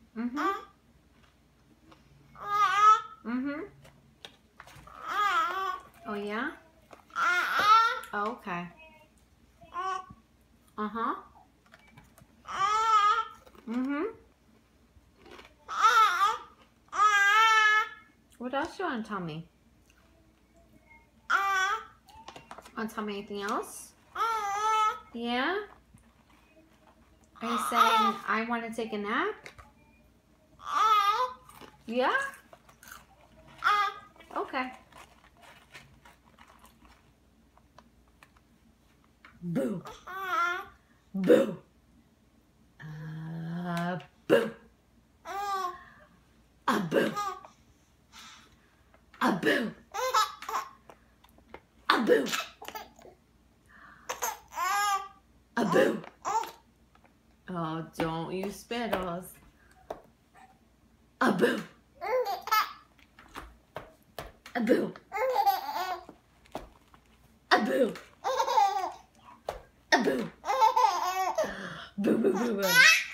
Mm-hmm. Mm-hmm. Oh, yeah? Oh, okay. Uh-huh. Mm-hmm. What else you want to tell me? Want to tell me anything else? Yeah? Are you saying I want to take a nap? Yeah? Okay. Boo. Boo. Boo. Boo. Boo. Boo. Boo. Oh, don't use spittles. Boo. Boo. Boo. Boo. Boo, boo, boo, boo.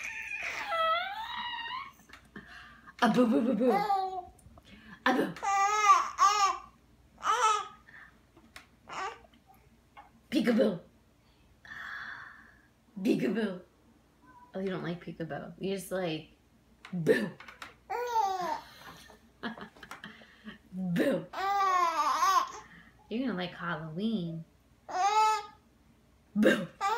Boo, boo, boo, boo. Boo. Peekaboo. Peekaboo. Oh, you don't like peekaboo. You just like boo. Boo. You're gonna like Halloween. Boo.